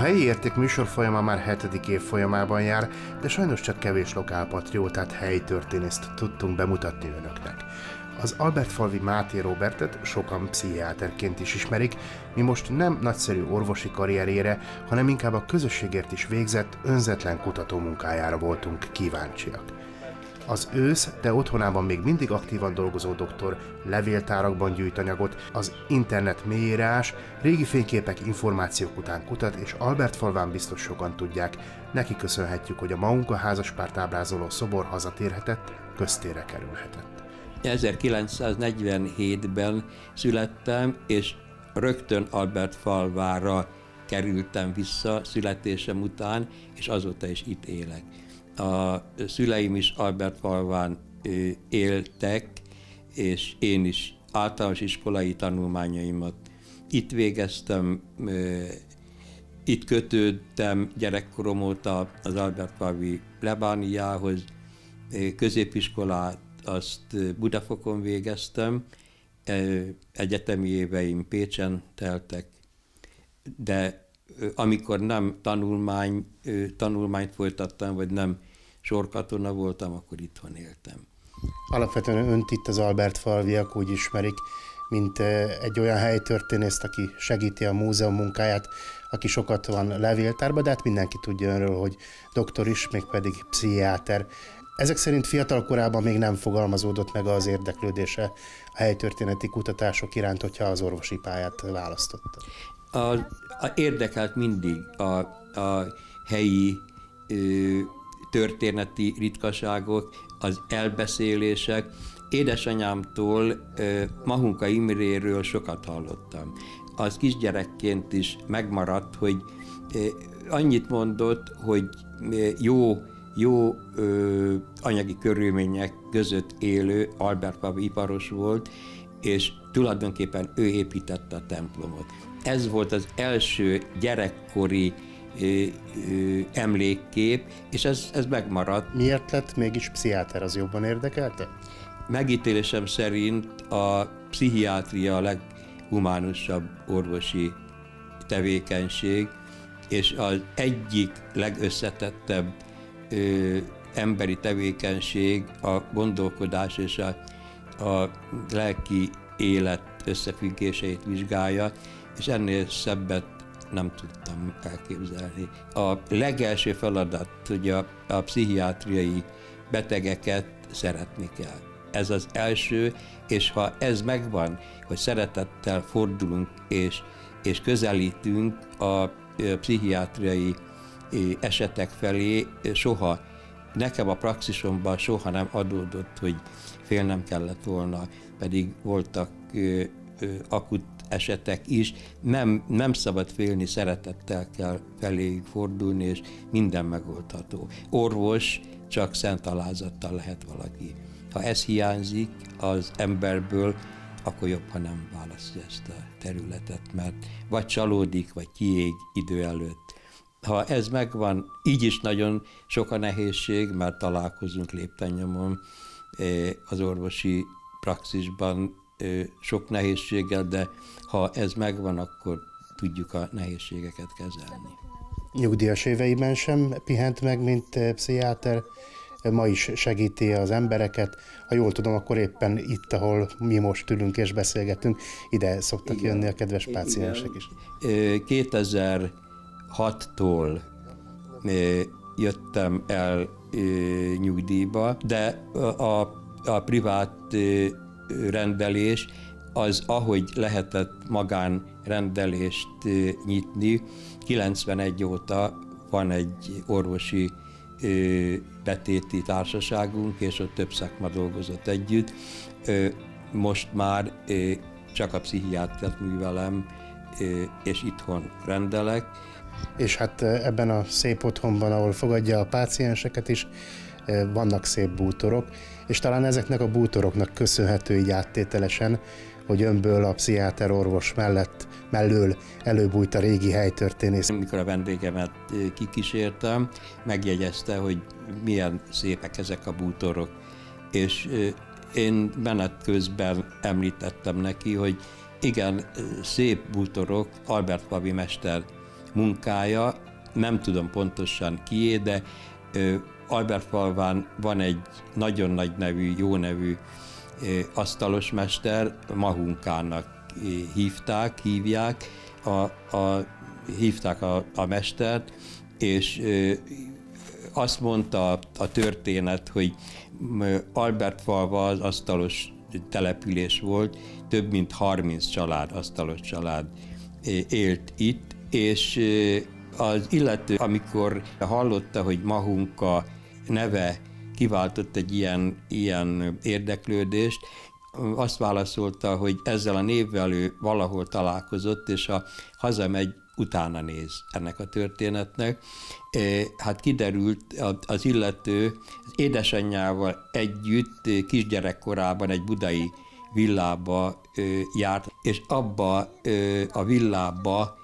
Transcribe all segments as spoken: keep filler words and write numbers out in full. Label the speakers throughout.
Speaker 1: helyi érték műsorfolyama már hetedik év folyamában jár, de sajnos csak kevés lokálpatriótát, helytörténészt tudtunk bemutatni önöknek. Az Albertfalvi Máté Róbertet sokan pszichiáterként is ismerik, mi most nem nagyszerű orvosi karrierjére, hanem inkább a közösségért is végzett, önzetlen kutatómunkájára voltunk kíváncsiak. Az ősz, de otthonában még mindig aktívan dolgozó doktor levéltárakban gyűjt anyagot, az internet mélyére ás, régi fényképek, információk után kutat, és Albertfalván biztos sokan tudják, neki köszönhetjük, hogy a Maunka házaspárt ábrázoló szobor hazatérhetett, köztérre kerülhetett.
Speaker 2: ezerkilencszáznegyvenhétben születtem, és rögtön Albertfalvára kerültem vissza születésem után, és azóta is itt élek. A szüleim is Albertfalván éltek, és én is általános iskolai tanulmányaimat itt végeztem, itt kötődtem gyerekkorom óta az Albertfalvi plebániához, középiskolát azt Budafokon végeztem, egyetemi éveim Pécsen teltek, de amikor nem tanulmány, tanulmányt folytattam, vagy nem sorkatona voltam, akkor itthon éltem.
Speaker 1: Alapvetően önt itt az Albertfalviak úgy ismerik, mint egy olyan helytörténészt, aki segíti a múzeum munkáját, aki sokat van levéltárban, de hát mindenki tudja önről, hogy doktor is, mégpedig pszichiáter. Ezek szerint fiatal korában még nem fogalmazódott meg az érdeklődése a helytörténeti kutatások iránt, hogyha az orvosi pályát választotta.
Speaker 2: A, a érdekelt mindig a, a helyi ö, történeti ritkaságok, az elbeszélések. Édesanyámtól, ö, Mahunka Imréről sokat hallottam. Az kisgyerekként is megmaradt, hogy ö, annyit mondott, hogy jó, jó ö, anyagi körülmények között élő Albertfalvi iparos volt, és tulajdonképpen ő építette a templomot. Ez volt az első gyerekkori ö, ö, emlékkép, és ez, ez megmaradt.
Speaker 1: Miért lett mégis pszichiáter, az jobban érdekelte?
Speaker 2: Megítélésem szerint a pszichiátria a leghumánusabb orvosi tevékenység, és az egyik legösszetettebb ö, emberi tevékenység a gondolkodás és a, a lelki élet összefüggéseit vizsgálja, és ennél szebbet nem tudtam elképzelni. A legelső feladat, hogy a, a pszichiátriai betegeket szeretni kell. Ez az első, és ha ez megvan, hogy szeretettel fordulunk és, és közelítünk a, a pszichiátriai esetek felé, soha, nekem a praxisomban soha nem adódott, hogy félnem kellett volna, pedig voltak ö, ö, akut esetek is. Nem, nem szabad félni, szeretettel kell feléjük fordulni, és minden megoldható. Orvos csak szent alázattal lehet valaki. Ha ez hiányzik az emberből, akkor jobb, ha nem választja ezt a területet, mert vagy csalódik, vagy kiég idő előtt. Ha ez megvan, így is nagyon sok a nehézség, mert találkozunk léptennyomon az orvosi praxisban sok nehézséggel, de ha ez megvan, akkor tudjuk a nehézségeket kezelni.
Speaker 1: Nyugdíjas éveiben sem pihent meg, mint pszichiáter, ma is segíti az embereket. Ha jól tudom, akkor éppen itt, ahol mi most ülünk és beszélgetünk, ide szoktak igen, jönni a kedves páciensek is.
Speaker 2: kétezer-hattól jöttem el nyugdíjba, de a, a privát rendelés az, ahogy lehetett magánrendelést nyitni. kilencvenegy óta van egy orvosi betéti társaságunk, és ott több szakma dolgozott együtt. Most már csak a pszichiátert művelem, és itthon rendelek.
Speaker 1: És hát ebben a szép otthonban, ahol fogadja a pácienseket is, vannak szép bútorok, és talán ezeknek a bútoroknak köszönhető így áttételesen, hogy önből a pszichiáter orvos mellett, mellől előbújt a régi helytörténész.
Speaker 2: Amikor a vendégemet kikísértem, megjegyezte, hogy milyen szépek ezek a bútorok, és én menet közben említettem neki, hogy igen, szép bútorok Albertfalvi mester munkája, nem tudom pontosan kié, de Albertfalván van egy nagyon nagy nevű, jó nevű asztalosmester, Mahunkának hívták, hívják, a, a, hívták a, a mestert, és azt mondta a történet, hogy Albertfalva az asztalos település volt, több mint harminc család, asztalos család élt itt, és az illető, amikor hallotta, hogy Mahunka neve kiváltott egy ilyen, ilyen érdeklődést, azt válaszolta, hogy ezzel a névvel ő valahol találkozott, és ha hazamegy, utána néz ennek a történetnek. Hát kiderült, az illető az édesanyjával együtt kisgyerekkorában egy budai villába járt, és abba a villába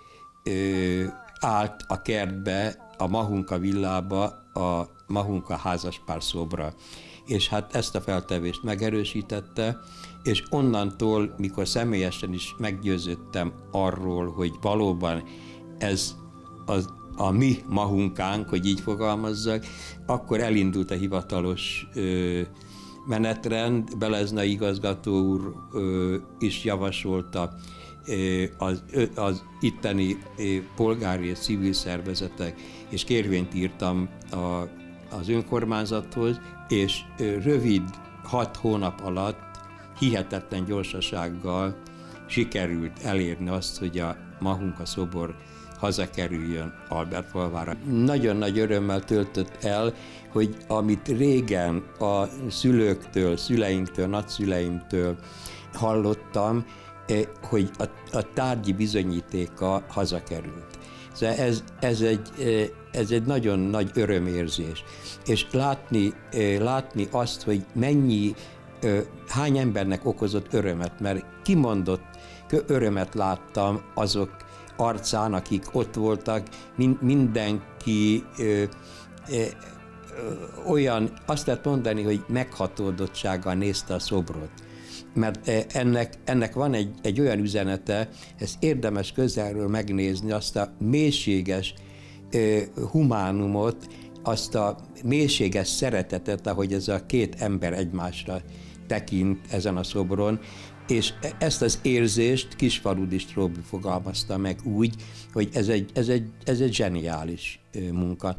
Speaker 2: állt a kertbe, a Mahunka villába a Mahunka házaspár szobra. És hát ezt a feltevést megerősítette, és onnantól, mikor személyesen is meggyőződtem arról, hogy valóban ez az, a mi Mahunkánk, hogy így fogalmazzak, akkor elindult a hivatalos ö, menetrend. Beleznai igazgató úr ö, is javasolta ö, az, ö, az itteni ö, polgári és civil szervezetek, és kérvényt írtam a, az önkormányzathoz, és ö, rövid hat hónap alatt hihetetlen gyorsasággal sikerült elérni azt, hogy a Mahunka szobor hazakerüljön Albertfalvára. Nagyon nagy örömmel töltött el, hogy amit régen a szülőktől, szüleinktől, nagyszüleimtől hallottam, hogy a, a tárgyi bizonyítéka hazakerült. Szóval ez, ez, egy, ez egy nagyon nagy örömérzés. És látni, látni azt, hogy mennyi, hány embernek okozott örömet, mert kimondott örömet láttam azok arcán, akik ott voltak, mindenki ö, ö, olyan, azt lehet mondani, hogy meghatódottsággal nézte a szobrot. Mert ennek, ennek van egy, egy olyan üzenete, ezt érdemes közelről megnézni, azt a mélységes ö, humánumot, azt a mélységes szeretetet, ahogy ez a két ember egymásra tekint ezen a szobron, és ezt az érzést Kisfaludy Stróbl fogalmazta meg úgy, hogy ez egy, ez egy, ez egy zseniális munka.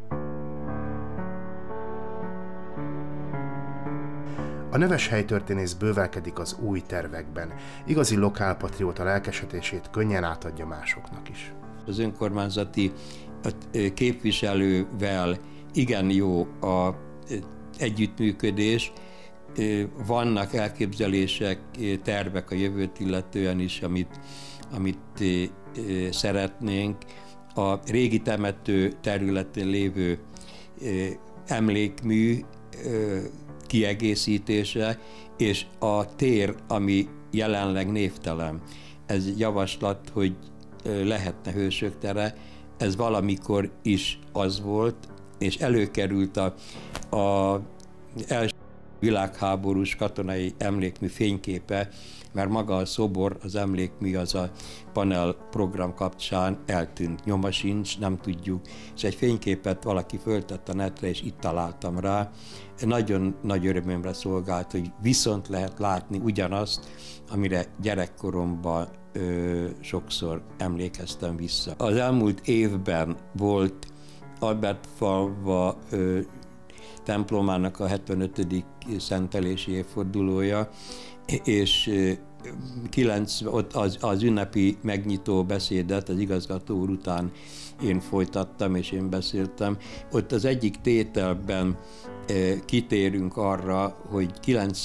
Speaker 1: A neves helytörténész bővelkedik az új tervekben. Igazi lokálpatrióta lelkesedését könnyen átadja másoknak is.
Speaker 2: Az önkormányzati képviselővel igen jó az együttműködés, vannak elképzelések, tervek a jövőt illetően is, amit, amit szeretnénk. A régi temető területén lévő emlékmű kiegészítése, és a tér, ami jelenleg névtelen. Ez egy javaslat, hogy lehetne Hősök tere, ez valamikor is az volt, és előkerült a, a első világháborús katonai emlékmű fényképe, mert maga a szobor, az emlékmű az a panel program kapcsán eltűnt, nyoma sincs, nem tudjuk, és egy fényképet valaki föltett a netre, és itt találtam rá. Nagyon nagy örömömre szolgált, hogy viszont lehet látni ugyanazt, amire gyerekkoromban ö, sokszor emlékeztem vissza. Az elmúlt évben volt Albertfalva ö, templomának a hetvenötödik szentelési évfordulója, és kilenc, ott az, az ünnepi megnyitó beszédet az igazgató úr után én folytattam, és én beszéltem. Ott az egyik tételben kitérünk arra, hogy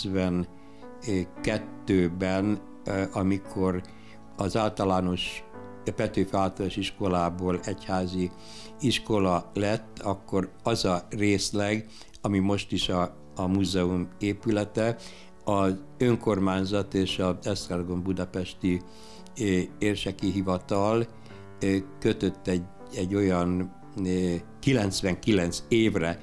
Speaker 2: kilencvenkettőben, amikor az általános Petőfi Általános Iskolából egyházi iskola lett, akkor az a részleg, ami most is a, a múzeum épülete, az önkormányzat és az Esztergom budapesti érseki hivatal kötött egy, egy olyan kilencvenkilenc évre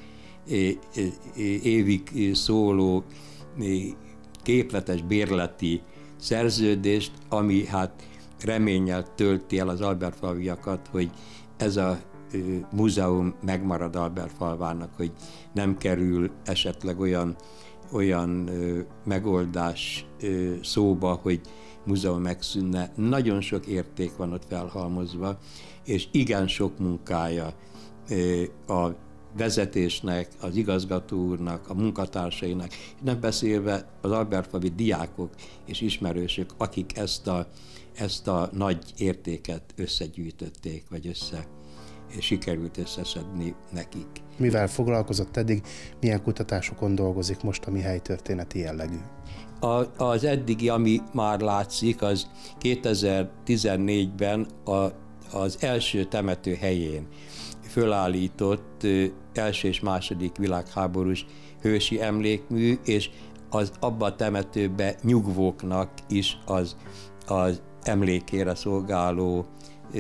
Speaker 2: évig szóló képletes bérleti szerződést, ami hát reménnyel tölti el az albertfalviakat, hogy ez a múzeum megmarad Albertfalvának, hogy nem kerül esetleg olyan, olyan ö, megoldás ö, szóba, hogy múzeum megszűnne. Nagyon sok érték van ott felhalmozva, és igen sok munkája ö, a vezetésnek, az igazgató úrnak, a munkatársainak, nem beszélve az albertfalvi diákok és ismerősök, akik ezt a, ezt a nagy értéket összegyűjtötték, vagy össze sikerült összeszedni nekik.
Speaker 1: Mivel foglalkozott eddig, milyen kutatásokon dolgozik most, ami helytörténeti jellegű?
Speaker 2: A, az eddigi, ami már látszik, az kétezer-tizennégyben a, az első temető helyén fölállított első és második világháborús hősi emlékmű, és az abba a temetőbe nyugvóknak is az, az emlékére szolgáló ö,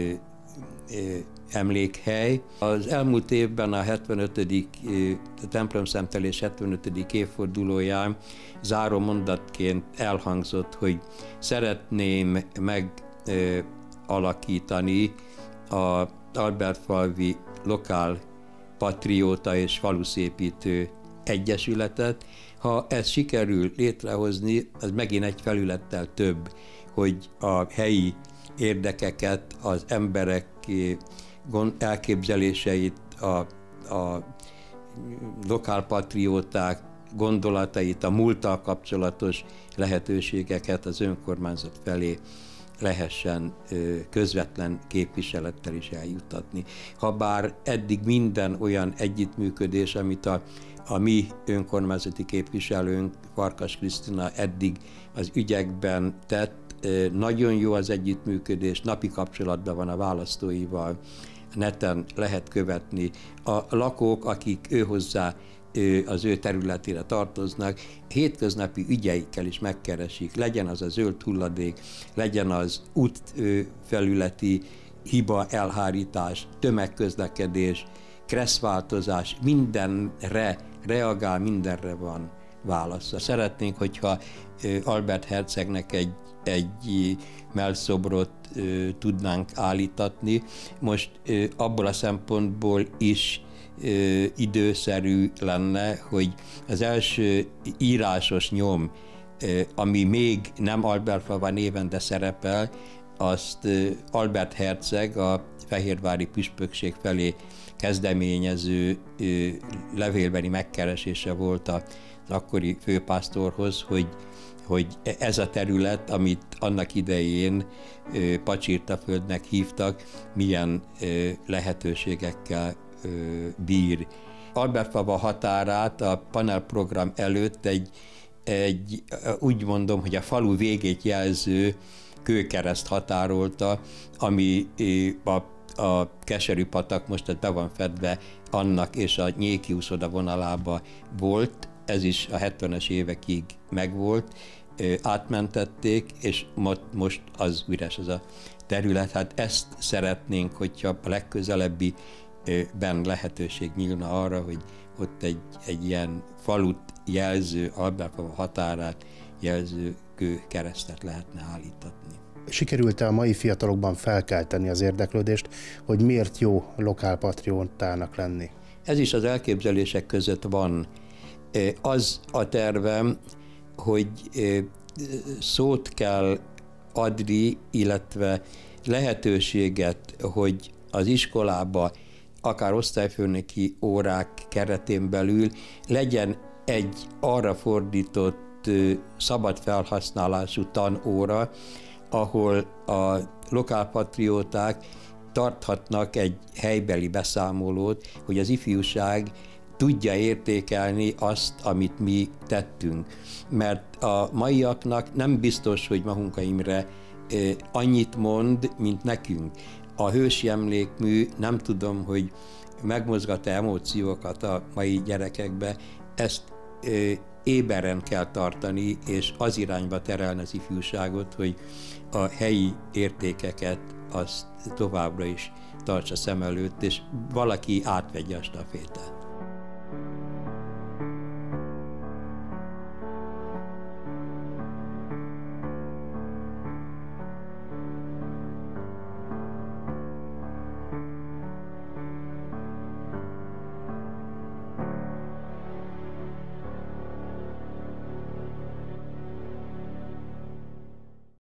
Speaker 2: ö, emlékhely. Az elmúlt évben a hetvenötödik a templomszentelés hetvenötödik évfordulóján záró mondatként elhangzott, hogy szeretném megalakítani az albertfalvi lokál patrióta és faluszépítő egyesületet. Ha ezt sikerül létrehozni, az megint egy felülettel több, hogy a helyi érdekeket, az emberek elképzeléseit, a, a lokálpatrióták gondolatait, a múlttal kapcsolatos lehetőségeket az önkormányzat felé lehessen közvetlen képviselettel is eljuttatni. Habár eddig minden olyan együttműködés, amit a, a mi önkormányzati képviselőnk, Farkas Krisztina eddig az ügyekben tett, nagyon jó az együttműködés, napi kapcsolatban van a választóival, neten lehet követni. A lakók, akik ő hozzá az ő területére tartoznak, hétköznapi ügyeikkel is megkeresik, legyen az a zöld hulladék, legyen az útfelületi hiba elhárítás, tömegközlekedés, kresszváltozás, mindenre reagál, mindenre van válasza. Szeretnénk, hogyha Albert hercegnek egy, egy mellszobrot tudnánk állítatni. Most abból a szempontból is időszerű lenne, hogy az első írásos nyom, ami még nem Albertfalva néven, de szerepel, azt Albert herceg a fehérvári püspökség felé kezdeményező levélbeli megkeresése volt az akkori főpásztorhoz, hogy, hogy ez a terület, amit annak idején Pacsirtaföldnek hívtak, milyen lehetőségekkel bír. Albertfalva határát a panelprogram előtt egy, egy, úgy mondom, hogy a falu végét jelző kőkereszt határolta, ami a, a Keserű-patak most be van fedve annak és a Nyéki úszoda vonalába volt, ez is a hetvenes évekig megvolt, átmentették, és most az üres az a terület. Hát ezt szeretnénk, hogyha a legközelebbi ben lehetőség nyílna arra, hogy ott egy, egy ilyen falut jelző, Albertfalva határát jelző kőkeresztet lehetne állítatni.
Speaker 1: Sikerült-e a mai fiatalokban felkelteni az érdeklődést, hogy miért jó lokálpatriótának lenni?
Speaker 2: Ez is az elképzelések között van. Az a tervem, hogy szót kell adni, illetve lehetőséget, hogy az iskolába akár osztályfőnöki órák keretén belül legyen egy arra fordított szabad felhasználású tanóra, ahol a lokálpatrióták tarthatnak egy helybeli beszámolót, hogy az ifjúság tudja értékelni azt, amit mi tettünk. Mert a maiaknak nem biztos, hogy Mahunka Imre annyit mond, mint nekünk. A hősi emlékmű, nem tudom, hogy megmozgat-e emóciókat a mai gyerekekbe, ezt éberen kell tartani, és az irányba terelni az ifjúságot, hogy a helyi értékeket azt továbbra is tartsa szem előtt, és valaki átvegye a stafétát.